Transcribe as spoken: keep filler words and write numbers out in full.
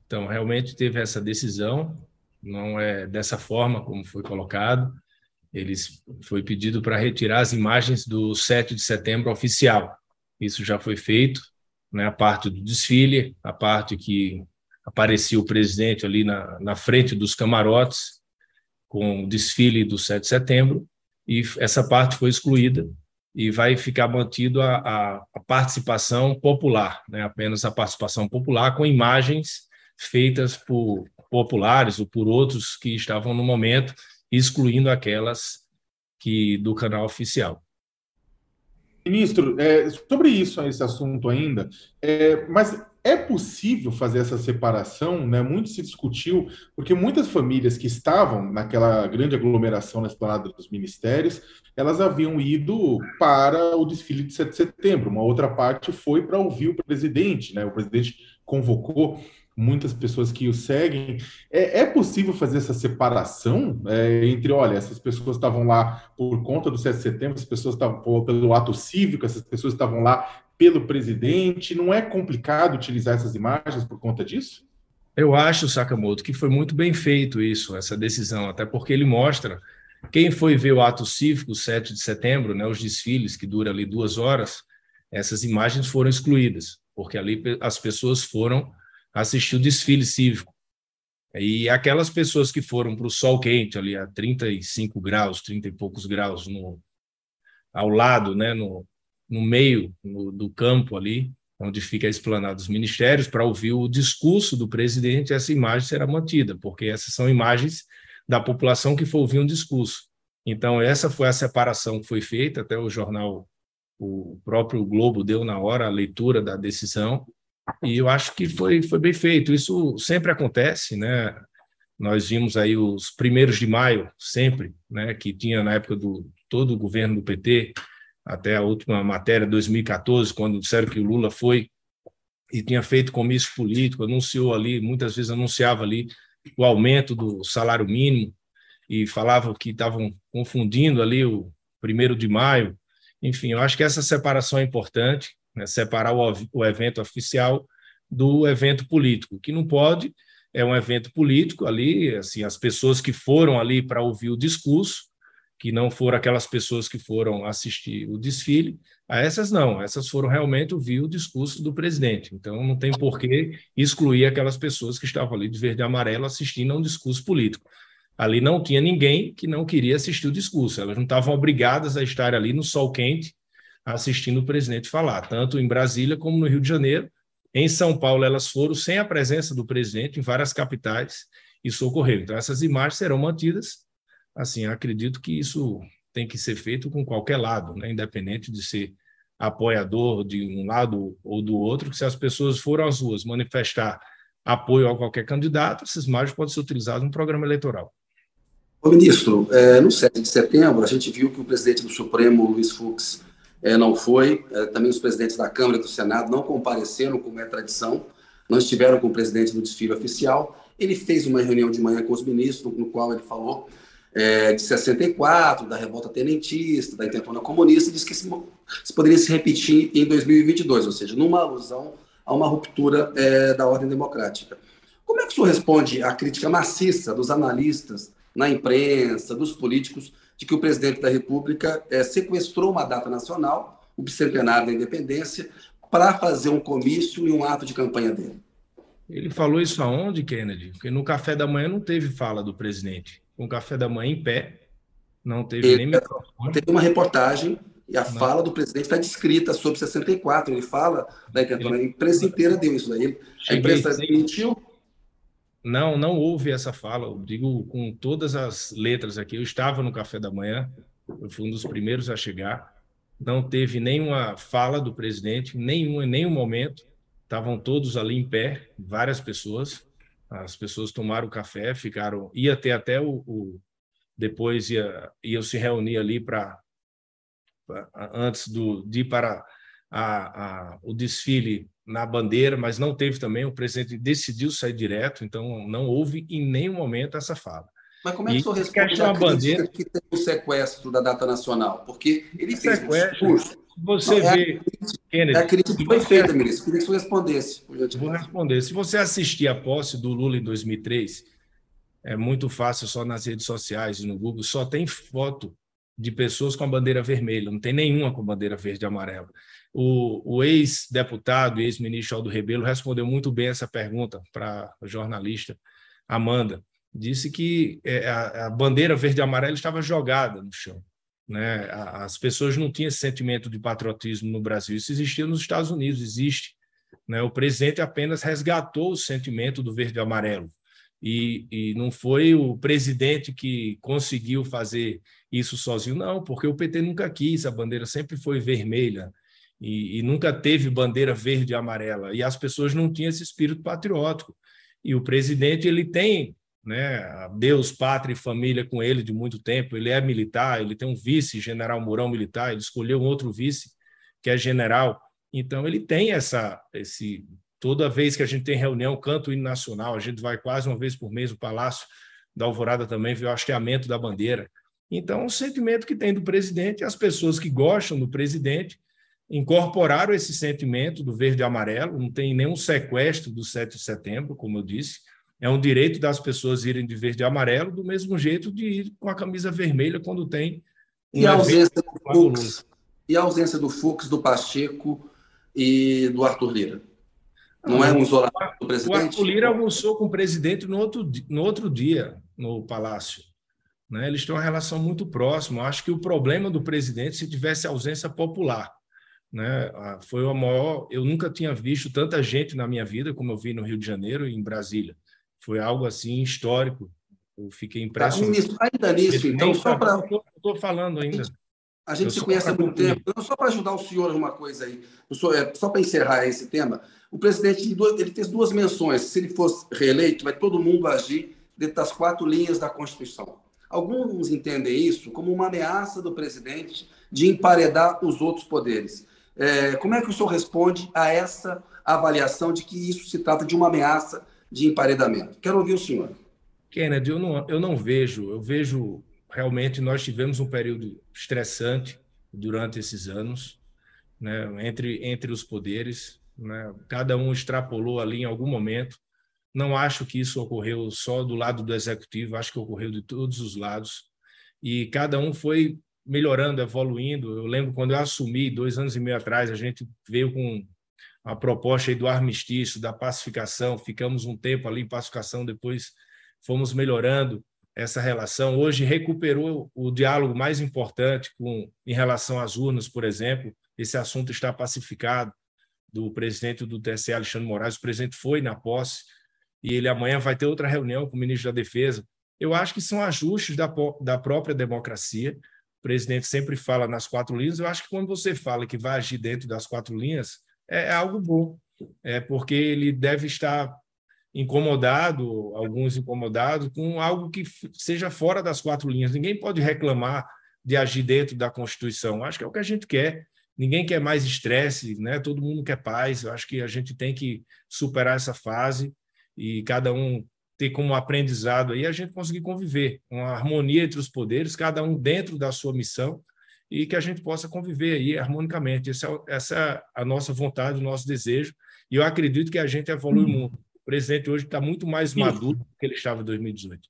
Então, realmente teve essa decisão, não é dessa forma como foi colocado. Eles foi pedido para retirar as imagens do sete de setembro oficial. Isso já foi feito, né? A parte do desfile, a parte que aparecia o presidente ali na, na frente dos camarotes, com o desfile do sete de setembro, e essa parte foi excluída e vai ficar mantido a, a, a participação popular, né? Apenas a participação popular com imagens feitas por populares ou por outros que estavam no momento, excluindo aquelas que do canal oficial. Ministro, é, sobre isso, esse assunto ainda, é, mas é possível fazer essa separação, né? Muito se discutiu, porque muitas famílias que estavam naquela grande aglomeração na esplanada dos ministérios, elas haviam ido para o desfile de sete de setembro. Uma outra parte foi para ouvir o presidente, né? O presidente convocou muitas pessoas que o seguem. É, é possível fazer essa separação é, entre, olha, essas pessoas estavam lá por conta do sete de setembro, essas pessoas estavam pelo ato cívico, essas pessoas estavam lá pelo presidente. Não é complicado utilizar essas imagens por conta disso? Eu acho, Sakamoto, que foi muito bem feito isso, essa decisão, até porque ele mostra quem foi ver o ato cívico, sete de setembro, né, os desfiles, que dura ali duas horas, essas imagens foram excluídas, porque ali as pessoas foram assistir o desfile cívico. E aquelas pessoas que foram para o sol quente, ali a trinta e cinco graus, trinta e poucos graus, no, ao lado, né, no, no meio no, do campo ali, onde fica a esplanada dos ministérios, para ouvir o discurso do presidente, essa imagem será mantida, porque essas são imagens da população que foi ouvir um discurso. Então, essa foi a separação que foi feita, até o jornal, o próprio Globo deu na hora a leitura da decisão, e eu acho que foi, foi bem feito. Isso sempre acontece, né? Nós vimos aí os primeiros de maio, sempre, né? Que tinha na época do todo o governo do P T, até a última matéria, dois mil e quatorze, quando disseram que o Lula foi e tinha feito comício político, anunciou ali, muitas vezes anunciava ali o aumento do salário mínimo e falavam que estavam confundindo ali o primeiro de maio. Enfim, eu acho que essa separação é importante, né? Separar o, o evento oficial do evento político. O que não pode é um evento político ali, assim, as pessoas que foram ali para ouvir o discurso, que não foram aquelas pessoas que foram assistir o desfile, a essas não, essas foram realmente ouvir o discurso do presidente. Então, não tem por que excluir aquelas pessoas que estavam ali de verde e amarelo assistindo a um discurso político. Ali não tinha ninguém que não queria assistir o discurso, elas não estavam obrigadas a estar ali no sol quente assistindo o presidente falar, tanto em Brasília como no Rio de Janeiro. Em São Paulo, elas foram sem a presença do presidente em várias capitais, isso ocorreu. Então, essas imagens serão mantidas. Assim, acredito que isso tem que ser feito com qualquer lado, né? Independente de ser apoiador de um lado ou do outro, que se as pessoas foram às ruas manifestar apoio a qualquer candidato, essas imagens podem ser utilizadas no programa eleitoral. Ô, ministro, é, no sete de setembro, a gente viu que o presidente do Supremo, Luiz Fux, é, não foi, é, também os presidentes da Câmara e do Senado não compareceram, como é tradição, não estiveram com o presidente no desfile oficial. Ele fez uma reunião de manhã com os ministros, no qual ele falou é, de sessenta e quatro, da revolta tenentista, da intentona comunista, e disse que isso, isso poderia se repetir em dois mil e vinte e dois, ou seja, numa alusão a uma ruptura é, da ordem democrática. Como é que o senhor responde à crítica maciça dos analistas, na imprensa, dos políticos, de que o presidente da República é, sequestrou uma data nacional, o bicentenário da independência, para fazer um comício e um ato de campanha dele? Ele falou isso aonde, Kennedy? Porque no café da manhã não teve fala do presidente. Com o café da manhã em pé, não teve Ele, nem microfone. teve uma reportagem e a Não. fala do presidente está descrita sobre sessenta e quatro. Ele fala da intentona, a Ele... imprensa inteira deu isso daí. A Cheguei imprensa sem... mentiu. Não, não houve essa fala. Eu digo com todas as letras aqui. Eu estava no café da manhã, eu fui um dos primeiros a chegar. Não teve nenhuma fala do presidente, nenhum, em nenhum momento. Estavam todos ali em pé, várias pessoas. As pessoas tomaram o café, ficaram. Ia ter até o. o depois ia, ia se reunir ali para. Antes do, de ir para a, a, o desfile na bandeira, mas não teve também. O presidente decidiu sair direto, então não houve em nenhum momento essa fala. Mas como é que o E senhor a responde questão à da bandeira. crítica que tem o sequestro da data nacional? Porque ele fez um Sequestro. discurso Você Não, é, vê, a, é a Kennedy, crítica que se foi você feita, ministro. Queria que você respondesse. Por vou gentileza. responder. Se você assistir a posse do Lula em dois mil e três, é muito fácil, só nas redes sociais e no Google, só tem foto de pessoas com a bandeira vermelha, não tem nenhuma com bandeira verde e amarela. O, o ex-deputado e ex-ministro Aldo Rebelo respondeu muito bem essa pergunta para a jornalista Amanda. Disse que a, a bandeira verde e amarela estava jogada no chão, né? As pessoas não tinham esse sentimento de patriotismo no Brasil. Isso existia nos Estados Unidos, existe, né? O presidente apenas resgatou o sentimento do verde e amarelo. E, e não foi o presidente que conseguiu fazer isso sozinho, não, porque o P T nunca quis, a bandeira sempre foi vermelha e, e nunca teve bandeira verde e amarela, e as pessoas não tinham esse espírito patriótico. E o presidente, ele tem, né, Deus, pátria e família com ele de muito tempo, ele é militar, ele tem um vice, general Mourão militar, ele escolheu um outro vice, que é general, então ele tem essa, esse... Toda vez que a gente tem reunião, canta o hino nacional, a gente vai quase uma vez por mês no Palácio da Alvorada também ver o hasteamento da bandeira. Então, o sentimento que tem do presidente, as pessoas que gostam do presidente incorporaram esse sentimento do verde e amarelo, não tem nenhum sequestro do sete de setembro, como eu disse, é um direito das pessoas irem de verde e amarelo, do mesmo jeito de ir com a camisa vermelha quando tem um E a ausência do evento. Fux, e a ausência do Fux, do Pacheco e do Arthur Lira? Não é um isolamento do presidente? O Arthur Lira almoçou com o presidente no outro, no outro dia, no Palácio. Né? Eles têm uma relação muito próxima. Acho que o problema do presidente, se tivesse ausência popular, né? Foi o maior... Eu nunca tinha visto tanta gente na minha vida como eu vi no Rio de Janeiro e em Brasília. Foi algo assim histórico. Eu fiquei impressionado. Tá, ministro, ainda nisso, então, só para... Estou falando ainda. A gente se conhece há muito tempo. Então, só para ajudar o senhor uma coisa aí, só para encerrar esse tema, o presidente ele fez duas menções. Se ele fosse reeleito, vai todo mundo agir dentro das quatro linhas da Constituição. Alguns entendem isso como uma ameaça do presidente de emparedar os outros poderes. É, como é que o senhor responde a essa avaliação de que isso se trata de uma ameaça de emparedamento? Quero ouvir o senhor. Kennedy, eu não, eu não vejo, eu vejo realmente nós tivemos um período estressante durante esses anos, né, entre, entre os poderes, né, cada um extrapolou ali em algum momento. Não acho que isso ocorreu só do lado do executivo, acho que ocorreu de todos os lados, e cada um foi melhorando, evoluindo. Eu lembro quando eu assumi, dois anos e meio atrás, a gente veio com a proposta aí do armistício, da pacificação, ficamos um tempo ali em pacificação, depois fomos melhorando essa relação. Hoje recuperou o diálogo mais importante com, em relação às urnas, por exemplo. Esse assunto está pacificado, do presidente do T S E, Alexandre Moraes. O presidente foi na posse e ele amanhã vai ter outra reunião com o ministro da Defesa. Eu acho que são ajustes da, da própria democracia. O presidente sempre fala nas quatro linhas. Eu acho que quando você fala que vai agir dentro das quatro linhas, é, é algo bom, é porque ele deve estar incomodado, alguns incomodados, com algo que seja fora das quatro linhas. Ninguém pode reclamar de agir dentro da Constituição. Acho que é o que a gente quer. Ninguém quer mais estresse, né? Todo mundo quer paz. Eu acho que a gente tem que superar essa fase e cada um ter como aprendizado aí a gente conseguir conviver, uma harmonia entre os poderes, cada um dentro da sua missão, e que a gente possa conviver aí harmonicamente. Essa é, essa é a nossa vontade, o nosso desejo, e eu acredito que a gente evolui muito. O presidente hoje está muito mais maduro do que ele estava em dois mil e dezoito.